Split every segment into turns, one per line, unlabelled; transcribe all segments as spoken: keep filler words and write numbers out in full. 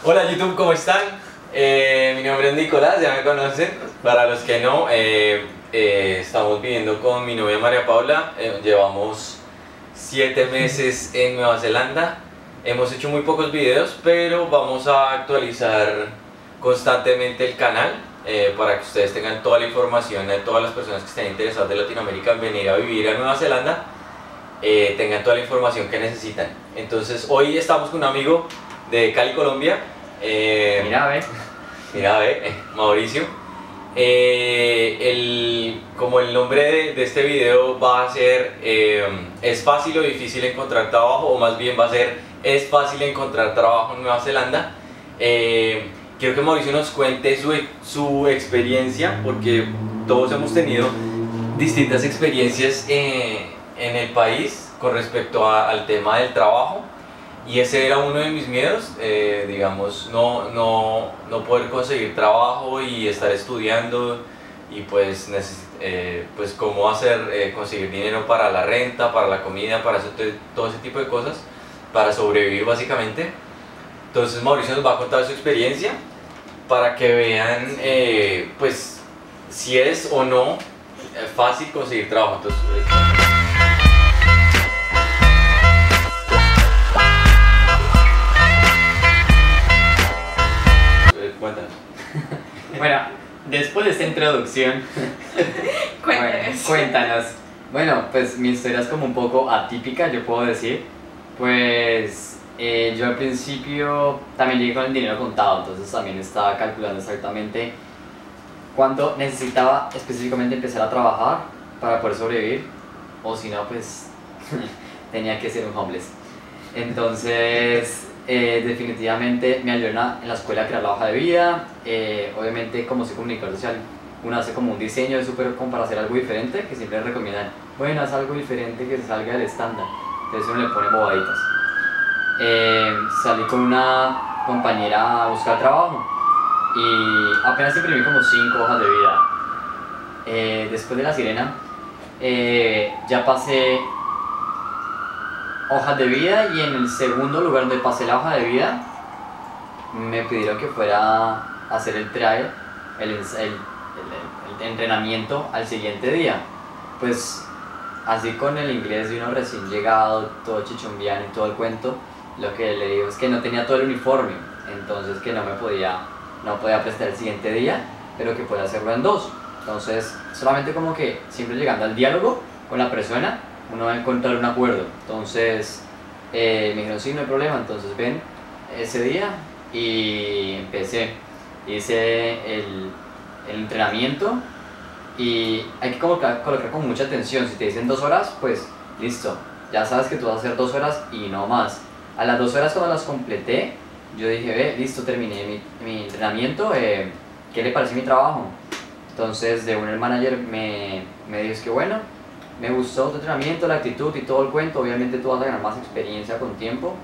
Hola YouTube, ¿cómo están? Eh, mi nombre es Nicolás, ya me conocen. Para los que no, eh, eh, estamos viviendo con mi novia María Paula. Eh, llevamos siete meses en Nueva Zelanda. Hemos hecho muy pocos videos, pero vamos a actualizar constantemente el canal eh, para que ustedes tengan toda la información de todas las personas que estén interesadas de Latinoamérica en venir a vivir a Nueva Zelanda. Eh, tengan toda la información que necesitan. Entonces hoy estamos con un amigo de Cali, Colombia. Eh,
Mira, ve.
Mira, ve, eh, Mauricio. Eh, el, como el nombre de, de este video va a ser eh, ¿es fácil o difícil encontrar trabajo? O más bien va a ser ¿es fácil encontrar trabajo en Nueva Zelanda? Eh, quiero que Mauricio nos cuente su, su experiencia, porque todos hemos tenido distintas experiencias eh, en el país con respecto a, al tema del trabajo. Y ese era uno de mis miedos, eh, digamos, no, no, no poder conseguir trabajo y estar estudiando y pues, eh, pues cómo hacer, eh, conseguir dinero para la renta, para la comida, para hacer todo ese tipo de cosas, para sobrevivir básicamente. Entonces Mauricio nos va a contar su experiencia para que vean eh, pues si es o no fácil conseguir trabajo. Entonces, cuéntanos.
Bueno, después de esta introducción,
Cuéntanos.
Bueno, cuéntanos. Bueno, pues mi historia es como un poco atípica, yo puedo decir. Pues eh, yo al principio también llegué con el dinero contado, entonces también estaba calculando exactamente cuánto necesitaba específicamente empezar a trabajar para poder sobrevivir, o si no, pues tenía que ser un homeless. Entonces, eh, definitivamente me ayudó en la, en la escuela a crear la hoja de vida. Eh, obviamente, como soy comunicador social, uno hace como un diseño de súper como para hacer algo diferente, que siempre recomiendan, bueno, haz algo diferente que se salga del estándar. Entonces uno le pone bobaditas. Eh, salí con una compañera a buscar trabajo y apenas imprimí como cinco hojas de vida. Eh, después de la sirena, eh, ya pasé hojas de vida, y en el segundo lugar donde pasé la hoja de vida me pidieron que fuera a hacer el trial, el, el, el, el entrenamiento al siguiente día. Pues así con el inglés de uno recién llegado, todo chichumbiano y todo el cuento, lo que le digo es que no tenía todo el uniforme, entonces que no me podía, no podía prestar el siguiente día, pero que podía hacerlo en dos. Entonces solamente como que siempre llegando al diálogo con la persona uno va a encontrar un acuerdo. Entonces eh, me dijeron sí, no hay problema, entonces ven ese día, y empecé, hice el, el entrenamiento. Y hay que colocar, colocar con mucha atención. Si te dicen dos horas, pues listo, ya sabes que tú vas a hacer dos horas y no más. A las dos horas, cuando las completé, yo dije, ve, listo, terminé mi, mi entrenamiento, eh, ¿qué le parece mi trabajo? Entonces de un el manager me, me dijo, es que bueno, me gustó tu entrenamiento, la actitud y todo el cuento, obviamente tú vas a ganar más experiencia con tiempo.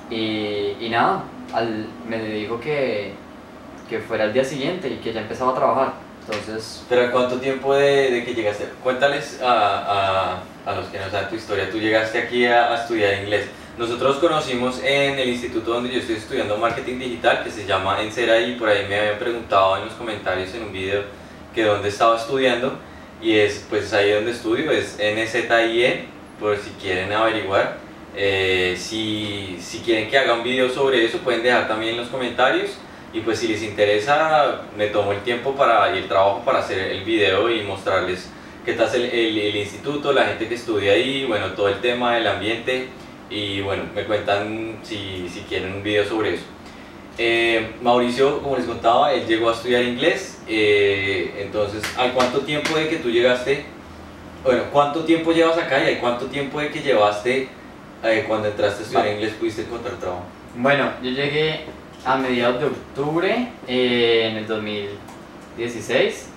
Y, y nada, al, me dijo que, que fuera el día siguiente y que ya empezaba a trabajar. Entonces,
pero ¿cuánto tiempo de, de que llegaste? Cuéntales a, a, a los que no saben tu historia. Tú llegaste aquí a, a estudiar inglés. Nosotros conocimos en el instituto donde yo estoy estudiando marketing digital, que se llama Ensera, y por ahí me habían preguntado en los comentarios en un video que dónde estaba estudiando, y es pues ahí donde estudio, es N Z I E, por si quieren averiguar. Eh, si, si quieren que haga un video sobre eso, pueden dejar también en los comentarios. Y pues si les interesa, me tomo el tiempo para, y el trabajo para hacer el video y mostrarles qué tal el, el, el instituto, la gente que estudia ahí, bueno, todo el tema del ambiente, y bueno, me cuentan si, si quieren un video sobre eso. Eh, Mauricio, como les contaba, él llegó a estudiar inglés. Eh, entonces, ¿al cuánto tiempo de que tú llegaste? Bueno, ¿cuánto tiempo llevas acá y al cuánto tiempo de que llevaste eh, cuando entraste a estudiar
vale.
inglés pudiste encontrar trabajo?
Bueno, yo llegué a mediados de octubre eh, en el dos mil dieciséis,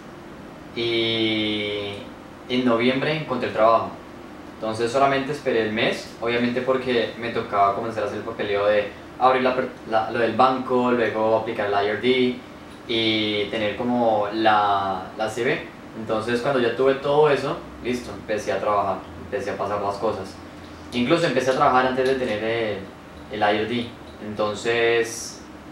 y en noviembre encontré el trabajo. Entonces solamente esperé el mes, obviamente porque me tocaba comenzar a hacer el papeleo de abrir la, la, lo del banco, luego aplicar el I R D y tener como la, la C V. Entonces cuando ya tuve todo eso, listo, empecé a trabajar, empecé a pasar las cosas. Incluso empecé a trabajar antes de tener el, el I R D. Entonces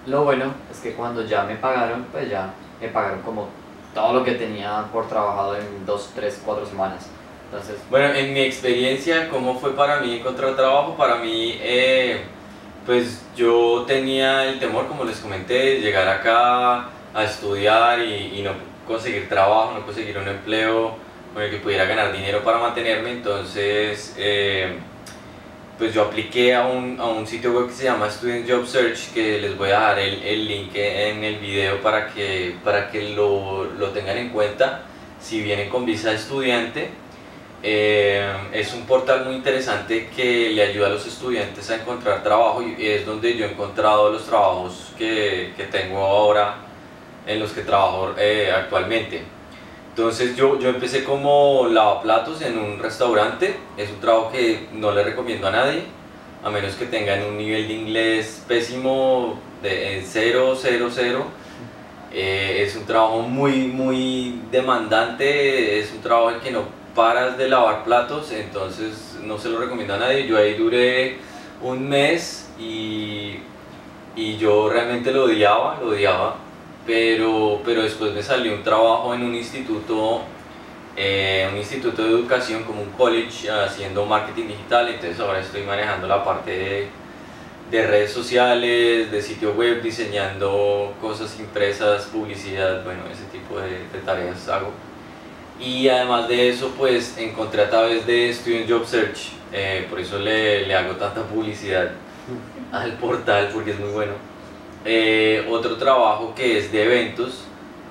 Lo bueno es que cuando ya me pagaron, pues ya me pagaron como todo lo que tenía por trabajado en dos, tres, cuatro semanas. Entonces,
Bueno, en mi experiencia, ¿cómo fue para mí encontrar trabajo? Para mí, eh, pues yo tenía el temor, como les comenté, de llegar acá a estudiar y, y no conseguir trabajo, no conseguir un empleo con el que pudiera ganar dinero para mantenerme. Entonces, eh, pues yo apliqué a un, a un sitio web que se llama Student Job Search, que les voy a dejar el, el link en el video para que, para que lo, lo tengan en cuenta si vienen con visa de estudiante. Eh, es un portal muy interesante que le ayuda a los estudiantes a encontrar trabajo y es donde yo he encontrado los trabajos que, que tengo ahora, en los que trabajo eh, actualmente. Entonces yo, yo empecé como lavaplatos en un restaurante. Es un trabajo que no le recomiendo a nadie, a menos que tengan un nivel de inglés pésimo, de cero, cero, cero. Eh, es un trabajo muy, muy demandante, es un trabajo en que no paras de lavar platos, entonces no se lo recomiendo a nadie. Yo ahí duré un mes y, y yo realmente lo odiaba, lo odiaba. Pero, pero después me salió un trabajo en un instituto, eh, un instituto de educación como un college haciendo marketing digital. Entonces ahora estoy manejando la parte de, de redes sociales, de sitio web, diseñando cosas impresas, publicidad, bueno, ese tipo de, de tareas hago. Y además de eso, pues encontré a través de Student Job Search, eh, por eso le, le hago tanta publicidad al portal, porque es muy bueno. Eh, otro trabajo que es de eventos,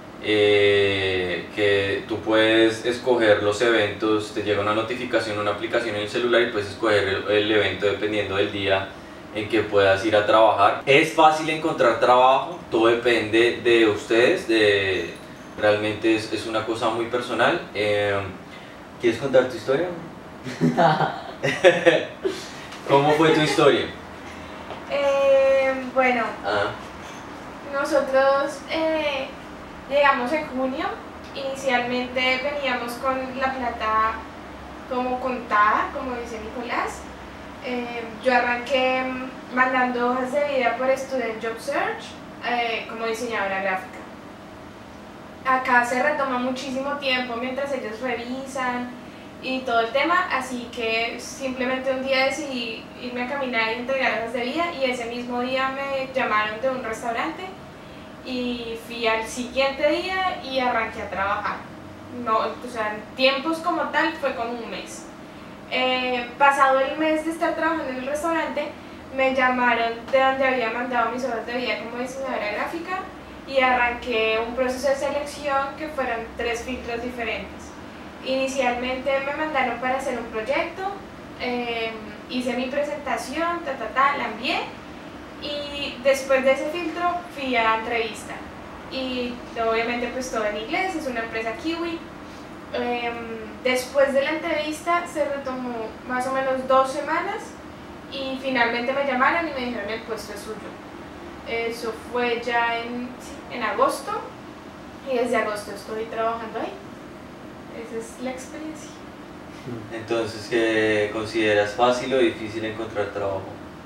eh, que tú puedes escoger los eventos, te llega una notificación, una aplicación en el celular y puedes escoger el, el evento dependiendo del día en que puedas ir a trabajar. Es fácil encontrar trabajo, todo depende de ustedes, de, realmente es, es una cosa muy personal. Eh, ¿Quieres contar tu historia? ¿Cómo fue tu historia?
Eh, bueno,
Ah.
nosotros eh, llegamos en junio. Inicialmente veníamos con la plata como contada, como dice Nicolás. Eh, yo arranqué mandando hojas de vida por Student Job Search eh, como diseñadora gráfica. Acá se retoma muchísimo tiempo mientras ellos revisan y todo el tema, así que simplemente un día decidí irme a caminar y entregar hojas de vida, y ese mismo día me llamaron de un restaurante y fui al siguiente día y arranqué a trabajar. No, o sea, en tiempos como tal fue como un mes. Eh, pasado el mes de estar trabajando en el restaurante, me llamaron de donde había mandado mis hojas de vida como diseñadora gráfica y arranqué un proceso de selección que fueron tres filtros diferentes. Inicialmente me mandaron para hacer un proyecto, eh, hice mi presentación, ta, ta, ta, la envié, y después de ese filtro fui a entrevista. Y obviamente pues todo en inglés, es una empresa kiwi. Eh, después de la entrevista se retomó más o menos dos semanas y finalmente me llamaron y me dijeron el puesto es suyo. Eso fue ya en, sí, en agosto, y desde agosto estoy trabajando ahí. Esa es la experiencia.
Entonces, ¿qué consideras fácil o difícil encontrar trabajo?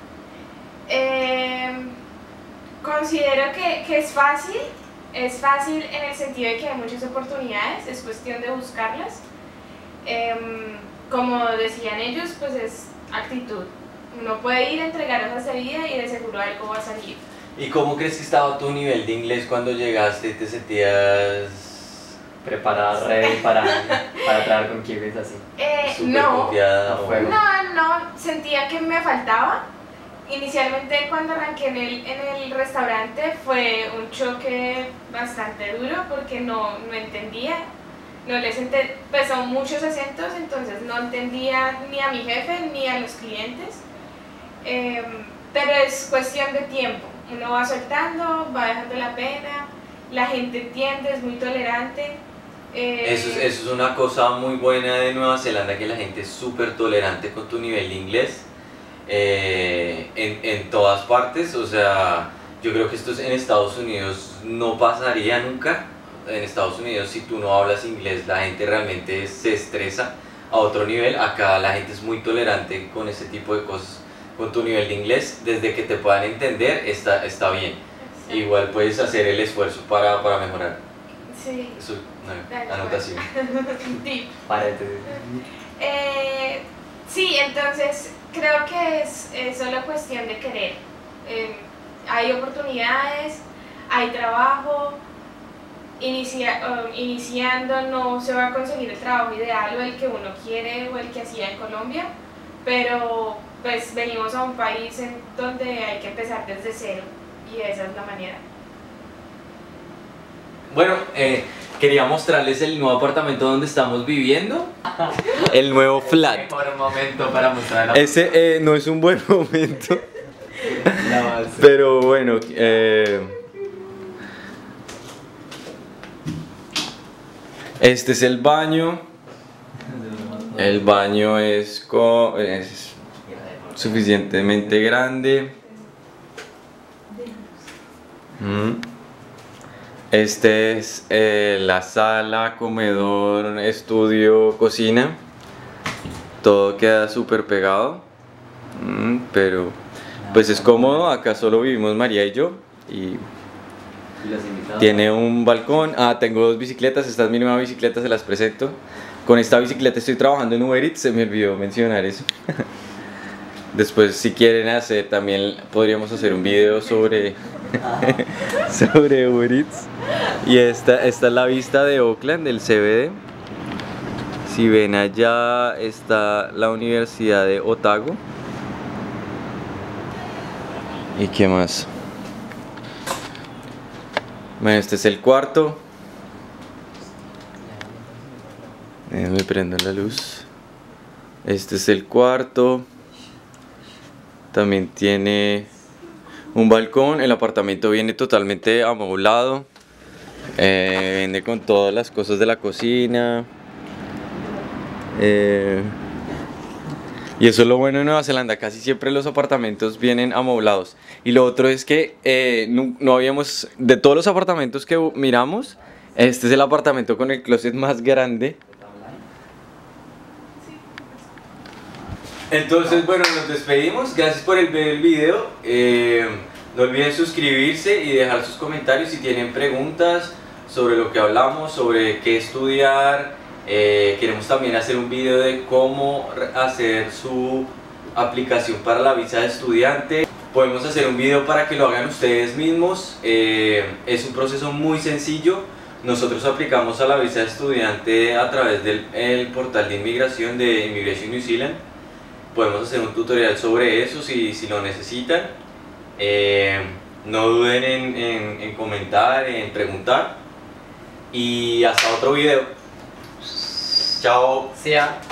Eh, considero que, que es fácil, es fácil en el sentido de que hay muchas oportunidades, es cuestión de buscarlas. Eh, como decían ellos, pues es actitud. Uno puede ir a entregar hojas de vida y de seguro algo va a salir.
¿Y cómo crees que estaba tu nivel de inglés cuando llegaste? ¿Te sentías
preparada, ready para, para trabajar con kiwis así.
Eh,
súper
no,
confiada?
A
o-
fuego.
no, no, sentía que me faltaba. Inicialmente cuando arranqué en el, en el restaurante fue un choque bastante duro porque no, no entendía, no les ente- pues son muchos acentos, entonces no entendía ni a mi jefe ni a los clientes. Eh, pero es cuestión de tiempo, uno va soltando, va dejando la pena, la gente entiende, es muy tolerante. eh,
Eso es, eso es una cosa muy buena de Nueva Zelanda, que la gente es súper tolerante con tu nivel de inglés. eh, en, en todas partes, o sea, yo creo que esto es- en Estados Unidos no pasaría nunca. En Estados Unidos, si tú no hablas inglés, la gente realmente se estresa a otro nivel. Acá la gente es muy tolerante con ese tipo de cosas. Con tu nivel de inglés, desde que te puedan entender, está, está bien. igual puedes hacer el esfuerzo para, para mejorar.
Sí.
Eso, no,
Dale,
anotación.
Tip.
Paréntesis.
Eh, sí, entonces creo que es, es solo cuestión de querer. Eh, hay oportunidades, hay trabajo. Inicia, um, iniciando no se va a conseguir el trabajo ideal o el que uno quiere o el que hacía en Colombia, pero pues venimos a un país en donde hay que empezar desde cero y esa es la manera.
Bueno, eh, quería mostrarles el nuevo apartamento donde estamos viviendo. El nuevo flat.
El mejor momento para mostrar la
Ese eh, no es un buen momento.
la base.
Pero bueno, eh, este es el baño. El baño es, co- es suficientemente grande. Mm. Este es eh, la sala, comedor, estudio, cocina. Todo queda súper pegado. Mm, pero pues es cómodo. Acá solo vivimos María y yo. Y
¿Y los invitados?
tiene un balcón. Ah, tengo dos bicicletas. Esta es mi nueva bicicleta, se las presento. Con esta bicicleta estoy trabajando en Uber Eats. Se me olvidó mencionar eso. Después, si quieren hacer, también podríamos hacer un video sobre, sobre Uber Eats. Y esta, esta es la vista de Oakland, del C B D. Si ven allá está la Universidad de Otago. ¿Y qué más? Bueno, este es el cuarto. Déjenme prender la luz. Este es el cuarto. También tiene un balcón. El apartamento viene totalmente amoblado. Eh, viene con todas las cosas de la cocina. Eh, y eso es lo bueno de Nueva Zelanda. Casi siempre los apartamentos vienen amoblados. Y lo otro es que eh, no, no habíamos... De todos los apartamentos que miramos, este es el apartamento con el closet más grande. Entonces, bueno, nos despedimos. Gracias por el ver el video. Eh, no olviden suscribirse y dejar sus comentarios si tienen preguntas sobre lo que hablamos, sobre qué estudiar. Eh, queremos también hacer un video de cómo hacer su aplicación para la visa de estudiante. Podemos hacer un video para que lo hagan ustedes mismos. Eh, es un proceso muy sencillo. Nosotros aplicamos a la visa de estudiante a través del el portal de inmigración de Immigration New Zealand. Podemos hacer un tutorial sobre eso si, si lo necesitan. Eh, no duden en, en, en comentar, en preguntar. Y hasta otro video. Chao.
Sí, ya.